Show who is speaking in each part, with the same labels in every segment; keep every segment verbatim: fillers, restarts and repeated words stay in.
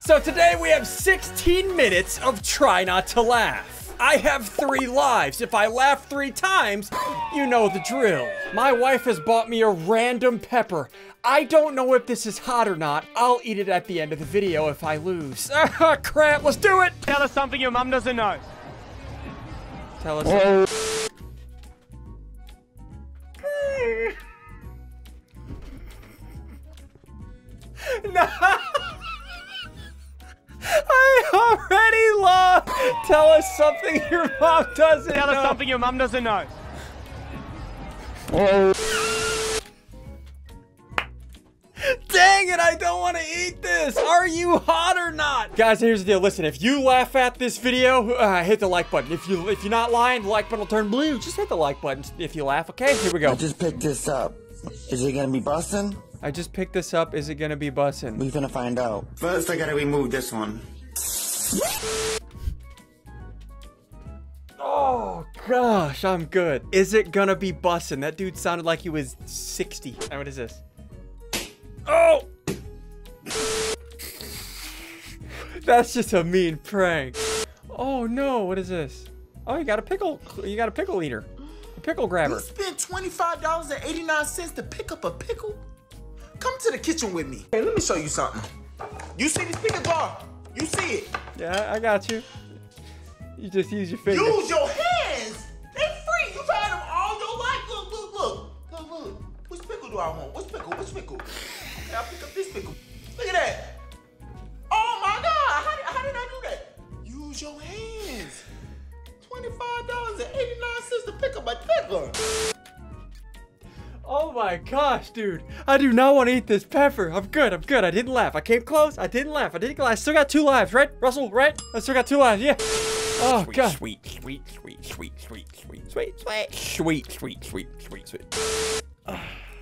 Speaker 1: So today we have sixteen minutes of try not to laugh. I have three lives. If I laugh three times, you know the drill. My wife has bought me a random pepper. I don't know if this is hot or not. I'll eat it at the end of the video if I lose. Ah, crap, let's do it.
Speaker 2: Tell us something your mum doesn't know.
Speaker 1: Tell us something. No. I already lost. Tell us something your mom doesn't
Speaker 2: Tell
Speaker 1: know.
Speaker 2: us something your mum doesn't know.
Speaker 1: Dang it, I don't want to eat this. Are you hot or not? Guys, here's the deal. Listen, if you laugh at this video, uh, hit the like button. If, you, if you're not lying, the like button will turn blue. Just hit the like button if you laugh, okay? Here we go.
Speaker 3: I just picked this up. Is it gonna be bussin'?
Speaker 1: I just picked this up. Is it gonna be bussin'?
Speaker 3: We finna find out. First, I gotta remove this one.
Speaker 1: Oh, gosh, I'm good. Is it gonna be bussin'? That dude sounded like he was sixty. And what is this? Oh! That's just a mean prank. Oh no, what is this? Oh, you got a pickle, you got a pickle eater. A pickle grabber.
Speaker 4: You spent twenty-five dollars and eighty-nine cents to pick up a pickle? Come to the kitchen with me. Hey, let me show you something. You see this pickle jar? You see it?
Speaker 1: Yeah, I got you. You just use your fingers.
Speaker 4: Use your hands! They free! You've had them all your life. Look, look, look. Look, look. Which pickle do I want? Which pickle? Which pickle? Okay, I'll pick up this pickle. Look at that. Oh my God! How did, how did I do that? Use your hands. twenty-five dollars and eighty-nine cents to pick up a pickle.
Speaker 1: Oh my gosh, dude. I do not want to eat this pepper. I'm good, I'm good. I didn't laugh. I came close. I didn't laugh. I didn't laugh. I still got two lives, right? Russell, right? I still got two lives, yeah. Oh,
Speaker 5: sweet,
Speaker 1: God.
Speaker 5: Sweet, sweet, sweet, sweet, sweet, sweet, sweet, sweet, sweet, sweet, sweet, sweet, sweet.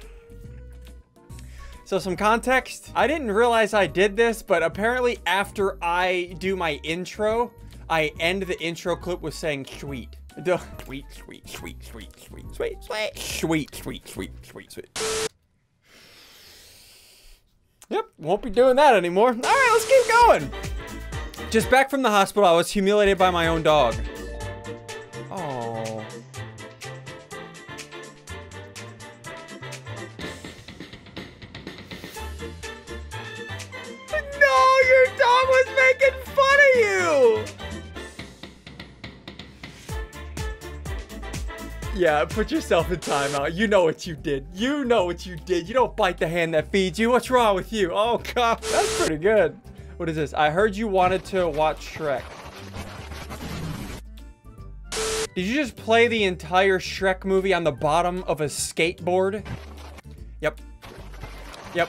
Speaker 1: So some context. I didn't realize I did this, but apparently after I do my intro, I end the intro clip with saying sweet. Duh.
Speaker 5: Sweet, sweet, sweet, sweet, sweet, sweet, sweet, sweet, sweet, sweet, sweet, sweet.
Speaker 1: Yep, won't be doing that anymore. All right, let's keep going. Just back from the hospital, I was humiliated by my own dog. Oh. No, your dog was making fun of you. Yeah, put yourself in timeout. You know what you did. You know what you did. You don't bite the hand that feeds you. What's wrong with you? Oh, God. That's pretty good. What is this? I heard you wanted to watch Shrek. Did you just play the entire Shrek movie on the bottom of a skateboard? Yep. Yep.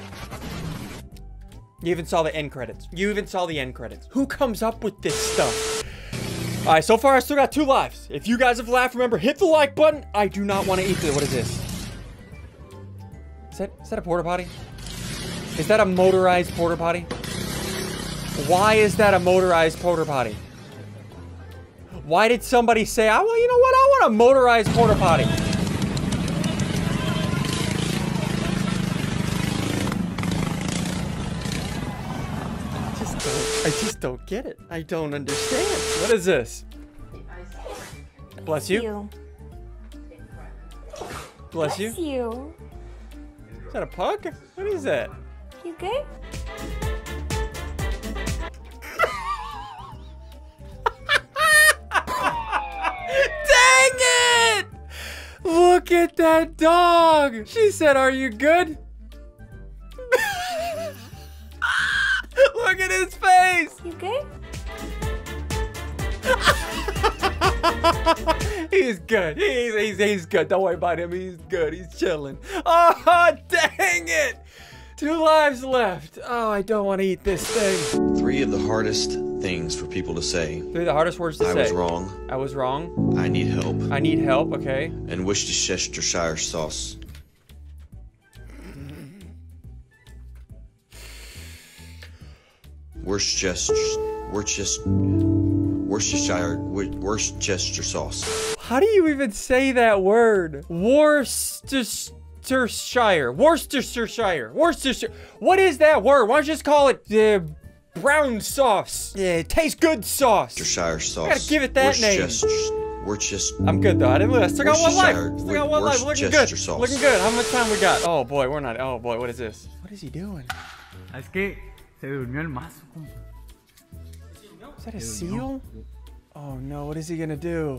Speaker 1: You even saw the end credits. You even saw the end credits. Who comes up with this stuff? All right, so far I still got two lives. If you guys have laughed, remember, hit the like button. I do not want to eat this. What is this? Is that, is that a porta potty? Is that a motorized porta potty? Why is that a motorized porta potty? Why did somebody say, oh, well, you know what? I want a motorized porta potty. I just don't, I just don't get it. I don't understand. What is this? Bless you.
Speaker 6: you.
Speaker 1: Bless you.
Speaker 6: Bless you.
Speaker 1: Is that a pug? What is that?
Speaker 6: You good?
Speaker 1: Dang it! Look at that dog. She said, are you good? Look at his face.
Speaker 6: You good?
Speaker 1: He's good. He's, he's, he's good. Don't worry about him. He's good. He's chilling. Oh, dang it. Two lives left. Oh, I don't want to eat this thing.
Speaker 7: Three of the hardest things for people to say.
Speaker 1: Three of the hardest words to
Speaker 7: I
Speaker 1: say.
Speaker 7: I was wrong.
Speaker 1: I was wrong.
Speaker 7: I need help.
Speaker 1: I need help, okay.
Speaker 7: And Worcestershire sauce. Worcestershire, Worcestershire, Worcestershire, Worcestershire sauce.
Speaker 1: How do you even say that word? Worcestershire, Worcestershire, Worcestershire, Worcestershire. What is that word? Why don't you just call it uh, Brown sauce. Yeah, it tastes good sauce.
Speaker 7: Worcestershire sauce.
Speaker 1: Gotta give it that name.
Speaker 7: Worcestershire. Worcestershire.
Speaker 1: I'm good though. I didn't lose. I still got one life.
Speaker 7: Worcestershire.
Speaker 1: Still got one life. Looking good.
Speaker 7: Worcestershire sauce.
Speaker 1: Looking good. How much time we got? Oh boy, we're not. Oh boy, what is this? What is he doing?
Speaker 6: Es que se durmió el mazo.
Speaker 1: Is that a seal? Oh no, what is he gonna do?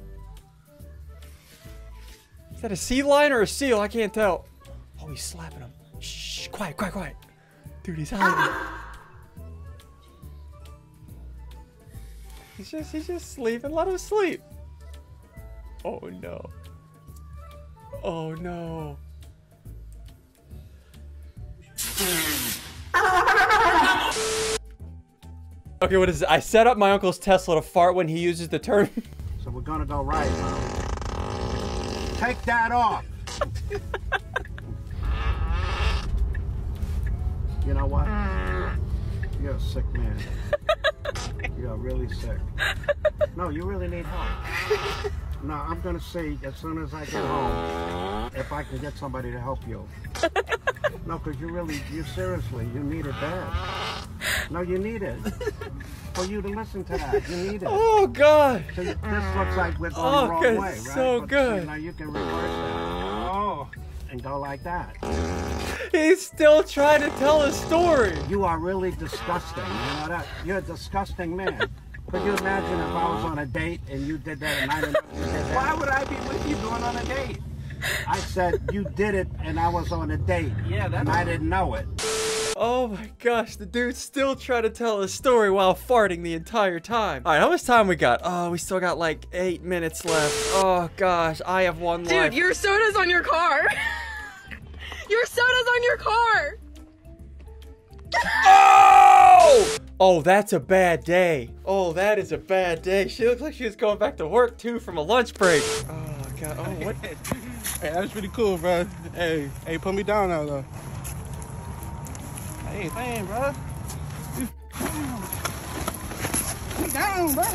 Speaker 1: Is that a sea lion or a seal? I can't tell. Oh, he's slapping him. Shh, quiet, quiet, quiet. Dude, he's hiding. He's just, he's just sleeping. Let him sleep. Oh no. Oh no. Okay, what is it? I set up my uncle's Tesla to fart when he uses the turn.
Speaker 8: So we're gonna go right, Mom. Take that off. You know what? You're a sick man. You're really sick. No, you really need help. No, I'm gonna see as soon as I get home if I can get somebody to help you. No, because you really, you seriously, you need it bad. No, you need it. For you to listen to that, you need it.
Speaker 1: Oh God!
Speaker 8: So this looks like we're going
Speaker 1: Oh,
Speaker 8: the wrong
Speaker 1: good.
Speaker 8: way, right?
Speaker 1: So
Speaker 8: But
Speaker 1: good.
Speaker 8: See, now you can reverse it. Oh, and go like that.
Speaker 1: He's still trying to tell a story.
Speaker 8: You are really disgusting. You know that? You're a disgusting man. Could you imagine if I was on a date and you did that and I didn't know you did that? Why would I be with you going on a date? I said you did it and I was on a date. Yeah, that's and I didn't know it.
Speaker 1: Oh my gosh, the dude's still trying to tell a story while farting the entire time. All right, how much time we got? Oh, we still got like eight minutes left. Oh gosh, I have one
Speaker 9: Dude,
Speaker 1: life.
Speaker 9: Dude, your soda's on your car. Your soda's on your car.
Speaker 1: Oh! Oh, that's a bad day. Oh, that is a bad day. She looks like she was going back to work too from a lunch break. Oh God, oh what?
Speaker 10: Hey, that was pretty cool, bro. Hey, hey, put me down now, though. Hey, man, bro. Put me down, bro.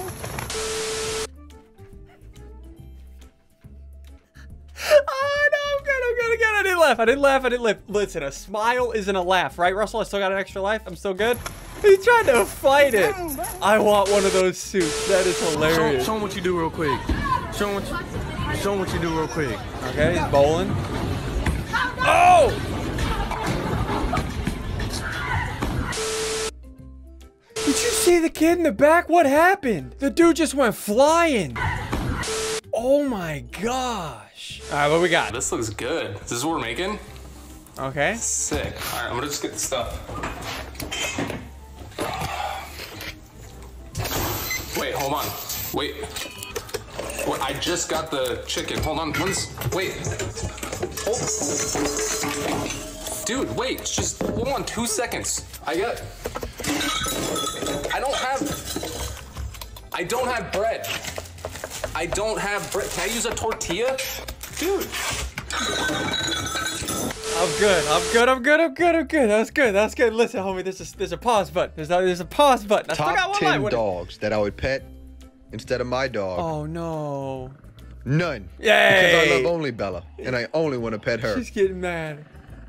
Speaker 1: Oh no, I'm good, I'm good, I'm good. I didn't laugh, I didn't laugh, I didn't laugh. Listen, a smile isn't a laugh, right, Russell? I still got an extra life, I'm still good. He's trying to fight it. I want one of those suits, that is hilarious.
Speaker 10: Show, show him what you do real quick. Show him what you, show him what you do real quick.
Speaker 1: Okay, he's bowling. Oh! Did you see the kid in the back? What happened? The dude just went flying. Oh my gosh. All right, what we got?
Speaker 11: This looks good. This is what we're making?
Speaker 1: Okay.
Speaker 11: Sick. All right, I'm gonna just get the stuff. Wait, hold on. Wait. Wait, I just got the chicken. Hold on. One's, wait. Hold. Dude, wait. Just hold on two seconds. I got. I don't have. I don't have bread. I don't have bread. Can I use a tortilla? Dude.
Speaker 1: I'm good. I'm good. I'm good. I'm good. I'm good. That's good. That's good. Listen, homie, there's a, there's a pause button. There's a, there's a pause button. I still got
Speaker 12: Top
Speaker 1: one
Speaker 12: ten
Speaker 1: life.
Speaker 12: dogs that I would pet instead of my dog.
Speaker 1: Oh no.
Speaker 12: None.
Speaker 1: Yay.
Speaker 12: Because I love only Bella, and I only want to pet her.
Speaker 1: She's getting mad.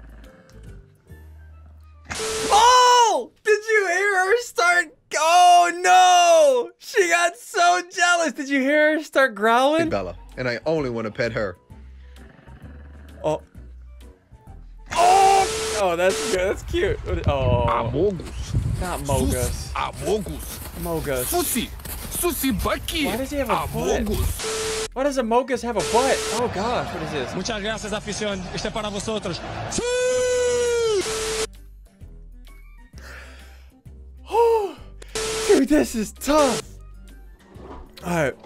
Speaker 1: Oh! Did you hear her start? Oh no! She got so jealous. Did you hear her start growling?
Speaker 12: Bella, and I only want to pet her.
Speaker 1: Oh. Oh! Oh, that's good. That's cute. Oh.
Speaker 10: Amogus.
Speaker 1: Not Mogus.
Speaker 10: Amogus.
Speaker 1: Mogus.
Speaker 10: Susi. Susi Bucky.
Speaker 1: Why does he have a butt? Why does a Mogus have a butt? Oh gosh, what is this?
Speaker 13: Muchas gracias, afición. Este para vosotros.
Speaker 1: Dude, this is tough. All right.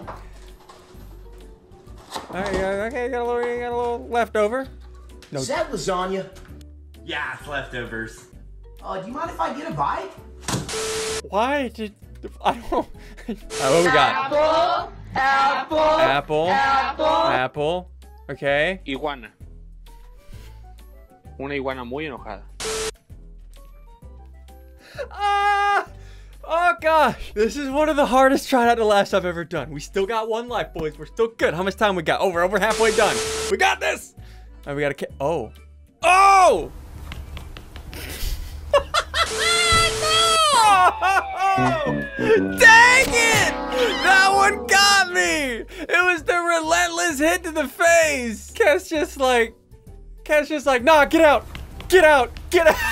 Speaker 1: All right, okay, you got a little, you got a little leftover.
Speaker 4: No. Is that lasagna?
Speaker 14: Yeah, it's leftovers.
Speaker 4: Uh, do you mind if I get a bite?
Speaker 1: Why did I don't? All right, what we got?
Speaker 9: Apple, apple,
Speaker 1: Apple,
Speaker 9: apple,
Speaker 1: apple. Okay.
Speaker 15: Iguana. Una iguana muy enojada.
Speaker 1: Ah! Oh gosh, this is one of the hardest try not to laugh I've ever done. We still got one life, boys. We're still good. How much time we got? Over, over halfway done. We got this. And we got a oh, oh! No! Dang it! That one got me! It was the relentless hit to the face! Cat's just like... Cat's just like, nah, get out! Get out! Get out!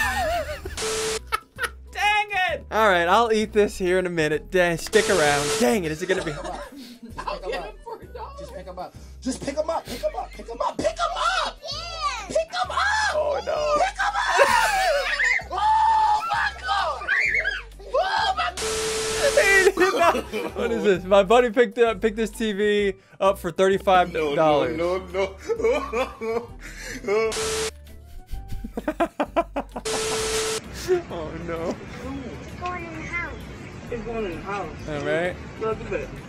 Speaker 1: Dang it! Alright, I'll eat this here in a minute. Dang, stick around. Dang it, is it gonna be...
Speaker 4: I'll get him for a dollar. Just pick him up. Just pick him up. Pick him up. Pick him up. Pick him up. Yeah. Pick him up.
Speaker 1: Oh no.
Speaker 4: Pick him up. Oh my god. Oh my god.
Speaker 1: What is this? My buddy picked up picked this T V up for thirty-five dollars.
Speaker 4: No, no, no, no.
Speaker 1: Oh no.
Speaker 15: It's going in the house.
Speaker 16: It's going in the house.
Speaker 1: All right.
Speaker 16: Look at that.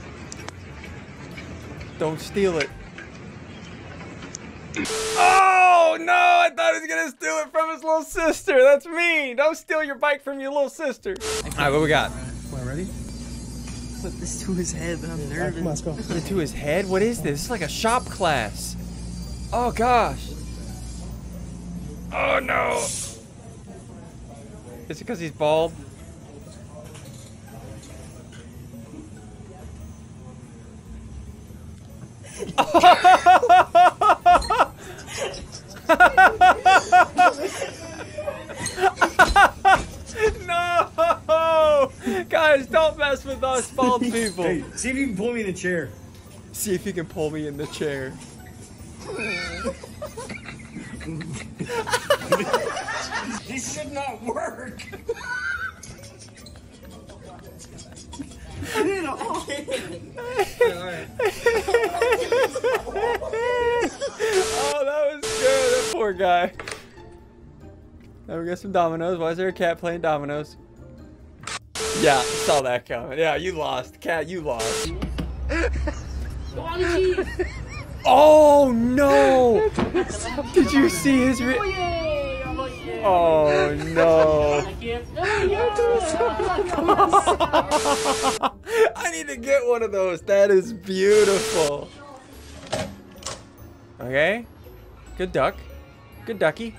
Speaker 1: Don't steal it. Oh no! I thought he was gonna steal it from his little sister. That's mean. Don't steal your bike from your little sister. All right, what we got?
Speaker 6: Well, ready?
Speaker 16: Put this to his head, but I'm nervous.
Speaker 6: Come on, let's go.
Speaker 1: Put it to his head? What is this? It's like a shop class. Oh gosh. Oh no. Is it because he's bald? No! Guys, don't mess with us bald people.
Speaker 6: Hey, see if you can pull me in the chair.
Speaker 1: See if you can pull me in the chair.
Speaker 6: This should not work.
Speaker 1: Oh, that was good. That poor guy. Now we got some dominoes. Why is there a cat playing dominoes? Yeah, saw that coming. Yeah, you lost. Cat, you lost. Oh, no. Did you see his re- Oh, no. I need to get one of those. That is beautiful. Okay. Good duck. Good ducky.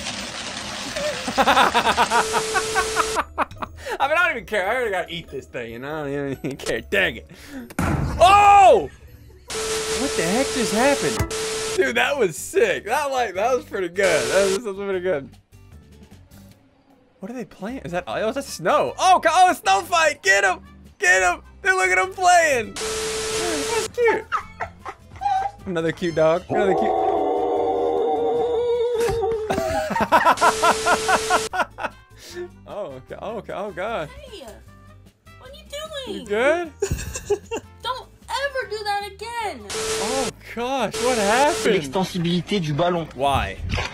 Speaker 1: I mean, I don't even care. I already gotta eat this thing, you know? I don't even care. Dang it. Oh! What the heck just happened? Dude, that was sick. That like that was pretty good. That was, that was pretty good. What are they playing? Is that oh, is that snow? Oh, oh, a snow fight! Get him! Get him! Dude, look at him playing. That's cute. Another cute dog. Another cute. Oh, okay. Oh, okay. Oh, God.
Speaker 17: Hey, what are you doing?
Speaker 1: You good?
Speaker 17: Don't ever do that again.
Speaker 1: Oh, gosh. What happened?
Speaker 16: L'extensibilité du ballon.
Speaker 1: Why?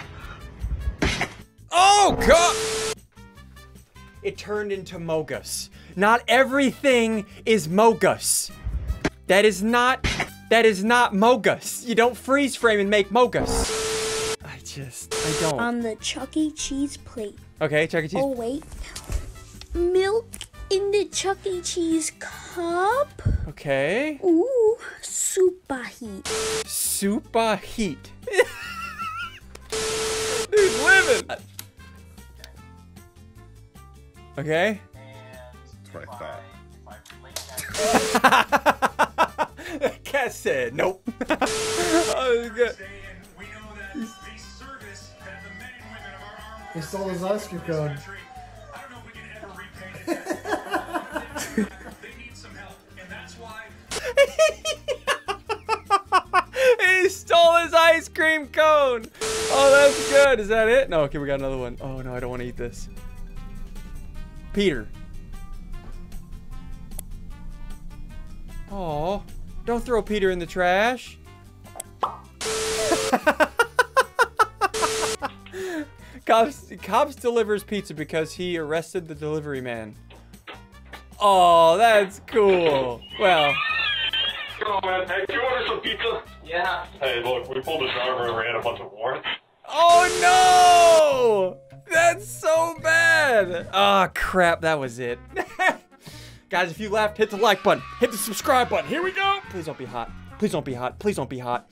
Speaker 1: Oh, God! It turned into Mogus. Not everything is Mogus. That is not... That is not Mogus. You don't freeze frame and make Mogus. I just... I don't.
Speaker 15: On the Chuck E. Cheese plate.
Speaker 1: Okay, Chuck E. Cheese.
Speaker 15: Oh, wait. Milk in the Chuck E. Cheese cup.
Speaker 1: Okay.
Speaker 15: Ooh, super heat.
Speaker 1: Super heat. Dude, living. Okay.
Speaker 12: That's what I thought.
Speaker 1: Cat said nope. Oh, good.
Speaker 6: He stole his ice cream cone.
Speaker 1: He stole his ice cream cone. Oh, that's good. Is that it? No, okay, we got another one. Oh, no, I don't want to eat this. Peter. Oh, don't throw Peter in the trash. Cops, Cops delivers pizza because he arrested the delivery man. Oh, that's cool. Well.
Speaker 18: Come on, man. Hey, can you order some pizza? Yeah. Hey, look, we pulled this driver and ran a bunch of warrants.
Speaker 1: Oh, no! That's so bad. Ah, oh, crap. That was it. Guys, if you laughed, hit the like button. Hit the subscribe button. Here we go. Please don't be hot. Please don't be hot. Please don't be hot.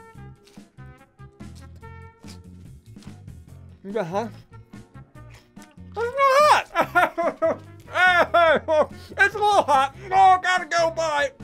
Speaker 1: You got hot? It's a little hot. Oh, gotta go. Bye.